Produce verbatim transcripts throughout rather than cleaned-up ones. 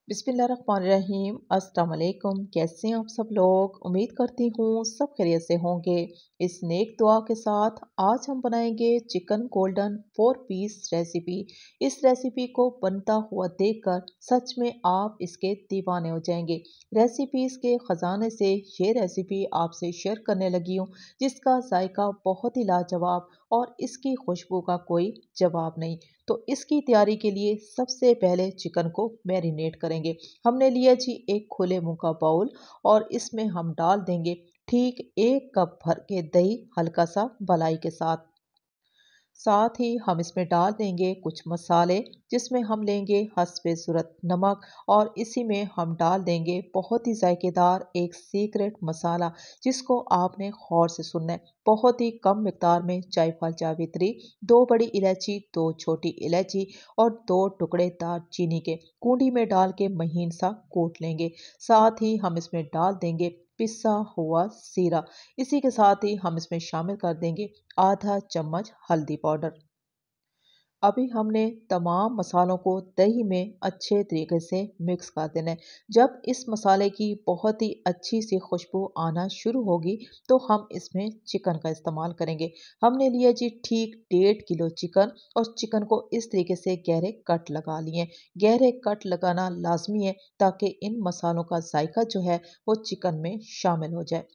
बिस्मिल्लाहिर्रहमानिर्रहीम। अस्सलाम वालेकुम। कैसे हैं आप सब लोग? उम्मीद करती हूँ सब खैरियत से होंगे। इस नेक दुआ के साथ आज हम बनाएंगे chicken golden four piece recipe. इस रेसिपी को बनता हुआ देखकर सच में आप इसके दीवाने हो जाएंगे। रेसिपीज के खजाने से ये रेसिपी आपसे शेयर करने लगी हूँ, जिसका जायका बहुत ही लाजवाब और इसकी खुशबू का कोई जवाब नहीं। तो इसकी तैयारी के लिए सबसे पहले चिकन को मैरिनेट करेंगे। हमने लिया जी एक खुले मुंह का बाउल और इसमें हम डाल देंगे ठीक एक कप भर के दही, हल्का सा मलाई के साथ। साथ ही हम इसमें डाल देंगे कुछ मसाले, जिसमें हम लेंगे हस्बे ज़रूरत नमक और इसी में हम डाल देंगे बहुत ही जायकेदार एक सीक्रेट मसाला, जिसको आपने गौर से सुनना है। बहुत ही कम मिकदार में जायफल जावित्री, दो बड़ी इलायची, दो छोटी इलायची और दो टुकड़े दालचीनी के कूंडी में डाल के महीन सा कूट लेंगे। साथ ही हम इसमें डाल देंगे पिसा हुआ जीरा। इसी के साथ ही हम इसमें शामिल कर देंगे आधा चम्मच हल्दी पाउडर। अभी हमने तमाम मसालों को दही में अच्छे तरीके से मिक्स कर देना है। जब इस मसाले की बहुत ही अच्छी सी खुशबू आना शुरू होगी तो हम इसमें चिकन का इस्तेमाल करेंगे। हमने लिया जी ठीक डेढ़ किलो चिकन और चिकन को इस तरीके से गहरे कट लगा लिए। गहरे कट लगाना लाजमी है ताकि इन मसालों का जायका जो है वो चिकन में शामिल हो जाए।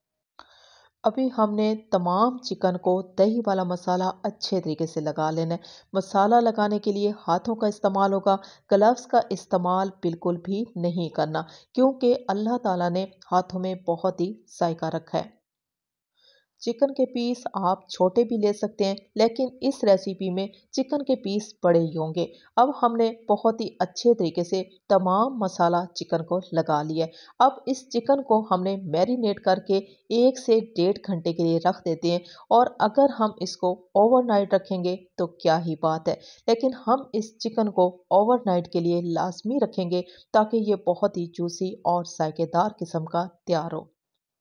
अभी हमने तमाम चिकन को दही वाला मसाला अच्छे तरीके से लगा लेना है। मसाला लगाने के लिए हाथों का इस्तेमाल होगा, ग्लव्स का इस्तेमाल बिल्कुल भी नहीं करना, क्योंकि अल्लाह ताला ने हाथों में बहुत ही जायका रखा है। चिकन के पीस आप छोटे भी ले सकते हैं, लेकिन इस रेसिपी में चिकन के पीस बड़े ही होंगे। अब हमने बहुत ही अच्छे तरीके से तमाम मसाला चिकन को लगा लिया है। अब इस चिकन को हमने मैरिनेट करके एक से डेढ़ घंटे के लिए रख देते हैं। और अगर हम इसको ओवरनाइट रखेंगे तो क्या ही बात है, लेकिन हम इस चिकन को ओवरनाइट के लिए लाजमी रखेंगे ताकि ये बहुत ही जूसी और जायकेदार किस्म का तैयार हो।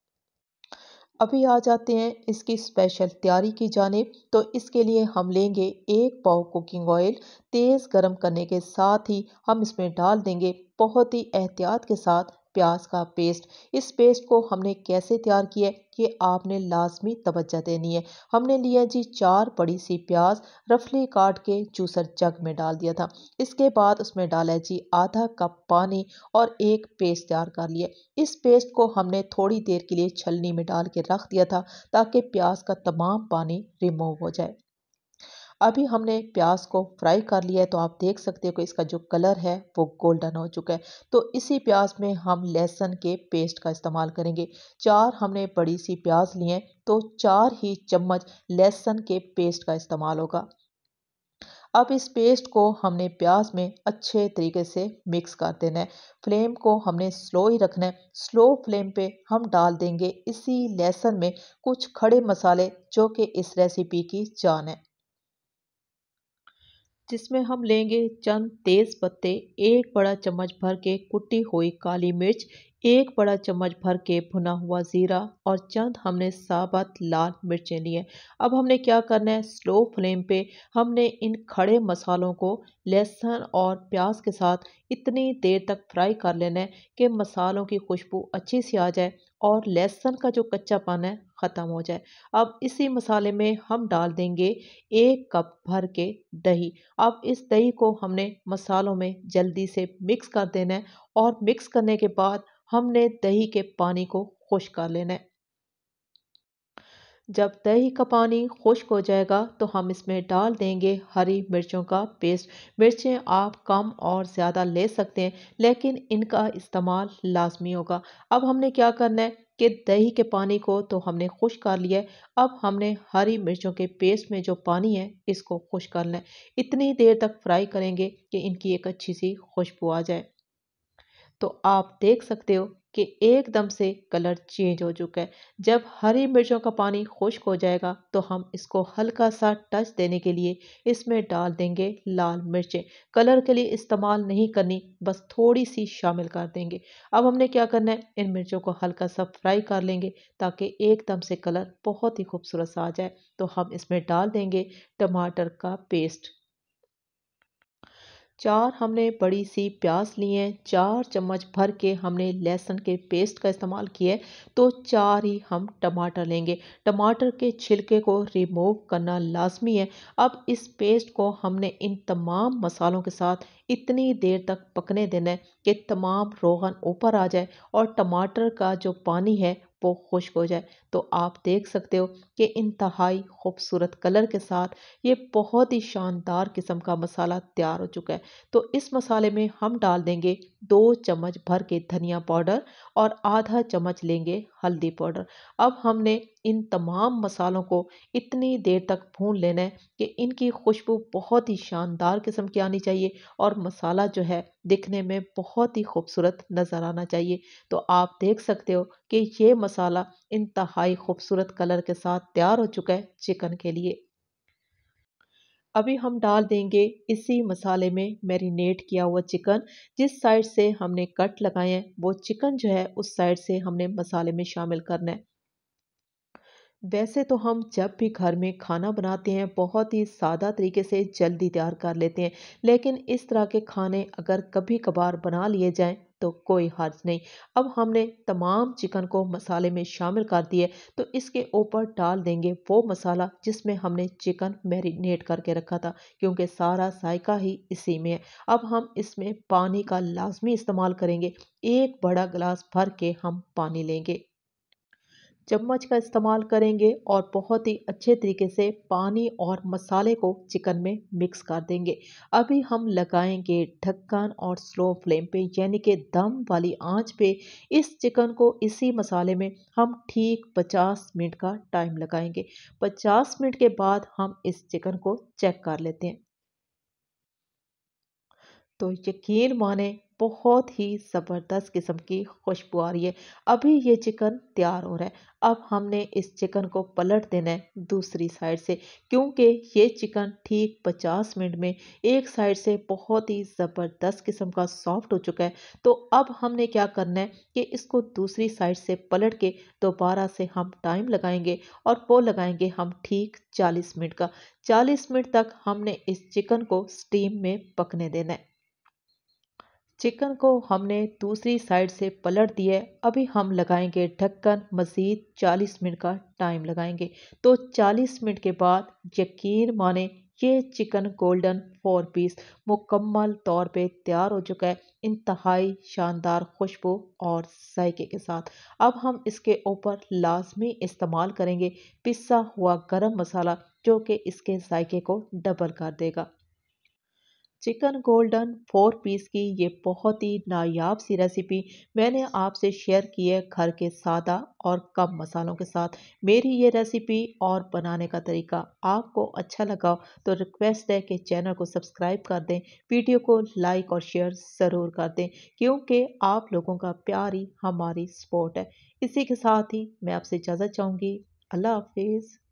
अभी आ जाते हैं इसकी स्पेशल तैयारी की जानिब। तो इसके लिए हम लेंगे एक पाव कुकिंग ऑयल। तेज़ गरम करने के साथ ही हम इसमें डाल देंगे बहुत ही एहतियात के साथ प्याज का पेस्ट। इस पेस्ट को हमने कैसे तैयार किया है ये आपने लाजमी तवज्जो देनी है। हमने लिया जी चार बड़ी सी प्याज, रफली काट के जूसर जग में डाल दिया था। इसके बाद उसमें डाला है जी आधा कप पानी और एक पेस्ट तैयार कर लिया। इस पेस्ट को हमने थोड़ी देर के लिए छलनी में डाल के रख दिया था ताकि प्याज का तमाम पानी रिमूव हो जाए। अभी हमने प्याज को फ्राई कर लिया है, तो आप देख सकते हो कि इसका जो कलर है वो गोल्डन हो चुका है। तो इसी प्याज में हम लहसुन के पेस्ट का इस्तेमाल करेंगे। चार हमने बड़ी सी प्याज लिए हैं, तो चार ही चम्मच लहसुन के पेस्ट का इस्तेमाल होगा। अब इस पेस्ट को हमने प्याज में अच्छे तरीके से मिक्स कर देना है। फ्लेम को हमने स्लो ही रखना है। स्लो फ्लेम पे हम डाल देंगे इसी लहसुन में कुछ खड़े मसाले, जो कि इस रेसिपी की जान है, जिसमें हम लेंगे चंद तेज पत्ते, एक बड़ा चम्मच भर के कुटी हुई काली मिर्च, एक बड़ा चम्मच भर के भुना हुआ जीरा और चंद हमने साबुत लाल मिर्चें लिए। अब हमने क्या करना है, स्लो फ्लेम पे हमने इन खड़े मसालों को लहसुन और प्याज के साथ इतनी देर तक फ्राई कर लेना है कि मसालों की खुशबू अच्छी सी आ जाए और लहसुन का जो कच्चापन है ख़त्म हो जाए। अब इसी मसाले में हम डाल देंगे एक कप भर के दही। अब इस दही को हमने मसालों में जल्दी से मिक्स कर देना है और मिक्स करने के बाद हमने दही के पानी को खुश्क कर लेना है। जब दही का पानी खुश्क हो जाएगा तो हम इसमें डाल देंगे हरी मिर्चों का पेस्ट। मिर्चें आप कम और ज़्यादा ले सकते हैं, लेकिन इनका इस्तेमाल लाजमी होगा। अब हमने क्या करना है कि दही के पानी को तो हमने खुश्क कर लिया है। अब हमने हरी मिर्चों के पेस्ट में जो पानी है इसको खुश्क करना है। इतनी देर तक फ्राई करेंगे कि इनकी एक अच्छी सी खुशबू आ जाए। तो आप देख सकते हो कि एकदम से कलर चेंज हो चुका है। जब हरी मिर्चों का पानी खुश्क हो जाएगा तो हम इसको हल्का सा टच देने के लिए इसमें डाल देंगे लाल मिर्चें। कलर के लिए इस्तेमाल नहीं करनी, बस थोड़ी सी शामिल कर देंगे। अब हमने क्या करना है, इन मिर्चों को हल्का सा फ्राई कर लेंगे ताकि एकदम से कलर बहुत ही खूबसूरत सा आ जाए। तो हम इसमें डाल देंगे टमाटर का पेस्ट। चार हमने बड़ी सी प्याज ली है, चार चम्मच भर के हमने लहसुन के पेस्ट का इस्तेमाल किया है, तो चार ही हम टमाटर लेंगे। टमाटर के छिलके को रिमूव करना लाजमी है। अब इस पेस्ट को हमने इन तमाम मसालों के साथ इतनी देर तक पकने देना है कि तमाम रोगन ऊपर आ जाए और टमाटर का जो पानी है वो खुश्क हो जाए। तो आप देख सकते हो कि इंतहाई खूबसूरत कलर के साथ ये बहुत ही शानदार किस्म का मसाला तैयार हो चुका है। तो इस मसाले में हम डाल देंगे दो चम्मच भर के धनिया पाउडर और आधा चम्मच लेंगे हल्दी पाउडर। अब हमने इन तमाम मसालों को इतनी देर तक भून लेना है कि इनकी खुशबू बहुत ही शानदार किस्म की आनी चाहिए और मसाला जो है दिखने में बहुत ही खूबसूरत नज़र आना चाहिए। तो आप देख सकते हो कि ये मसाला इंतहाई खूबसूरत कलर के साथ तैयार हो चुका है चिकन के लिए। अभी हम डाल देंगे इसी मसाले में मैरिनेट किया हुआ चिकन। जिस साइड से हमने कट लगाए हैं वो चिकन जो है उस साइड से हमने मसाले में शामिल करना है। वैसे तो हम जब भी घर में खाना बनाते हैं बहुत ही सादा तरीके से जल्दी तैयार कर लेते हैं, लेकिन इस तरह के खाने अगर कभी कभार बना लिए जाएं तो कोई हर्ज नहीं। अब हमने तमाम चिकन को मसाले में शामिल कर दिए, तो इसके ऊपर डाल देंगे वो मसाला जिसमें हमने चिकन मैरिनेट करके रखा था, क्योंकि सारा जायका ही इसी में है। अब हम इसमें पानी का लाजमी इस्तेमाल करेंगे। एक बड़ा गिलास भर के हम पानी लेंगे, चम्मच का इस्तेमाल करेंगे और बहुत ही अच्छे तरीके से पानी और मसाले को चिकन में मिक्स कर देंगे। अभी हम लगाएंगे ढक्कन और स्लो फ्लेम पे, यानी कि दम वाली आंच पे इस चिकन को इसी मसाले में हम ठीक पचास मिनट का टाइम लगाएंगे। पचास मिनट के बाद हम इस चिकन को चेक कर लेते हैं। तो यकीन माने बहुत ही ज़बरदस्त किस्म की खुशबू आ रही है। अभी ये चिकन तैयार हो रहा है। अब हमने इस चिकन को पलट देना है दूसरी साइड से, क्योंकि ये चिकन ठीक पचास मिनट में एक साइड से बहुत ही ज़बरदस्त किस्म का सॉफ्ट हो चुका है। तो अब हमने क्या करना है कि इसको दूसरी साइड से पलट के दोबारा से हम टाइम लगाएंगे और वो लगाएंगे हम ठीक चालीस मिनट का। चालीस मिनट तक हमने इस चिकन को स्टीम में पकने देना है। चिकन को हमने दूसरी साइड से पलट दिया है। अभी हम लगाएंगे ढक्कन, मज़ीद चालीस मिनट का टाइम लगाएंगे। तो चालीस मिनट के बाद यकीन माने ये चिकन गोल्डन फोर पीस मुकम्मल तौर पे तैयार हो चुका है, इंतहाई शानदार खुशबू और जायके के साथ। अब हम इसके ऊपर लाजमी इस्तेमाल करेंगे पिसा हुआ गरम मसाला, जो कि इसके जायके को डबल कर देगा। चिकन गोल्डन फोर पीस की ये बहुत ही नायाब सी रेसिपी मैंने आपसे शेयर की है घर के सादा और कम मसालों के साथ। मेरी ये रेसिपी और बनाने का तरीका आपको अच्छा लगा हो तो रिक्वेस्ट है कि चैनल को सब्सक्राइब कर दें, वीडियो को लाइक और शेयर ज़रूर कर दें, क्योंकि आप लोगों का प्यार ही हमारी सपोर्ट है। इसी के साथ ही मैं आपसे इजाज़त चाहूँगी। अल्लाह हाफिज़।